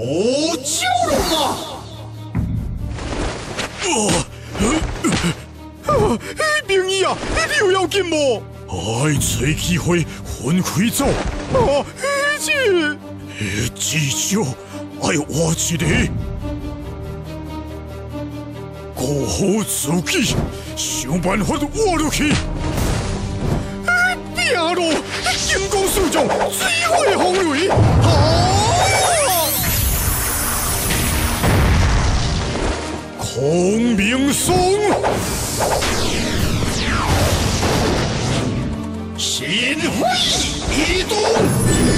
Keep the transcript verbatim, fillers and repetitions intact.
无救了！ 啊！明义啊，你有要紧无？ 哎，找机会分开走。 啊，这至少爱活一个，顾好自己，想办法活落去。 拼咯！金光四将，水火风雷，好！ 孔明松， 心灰意动。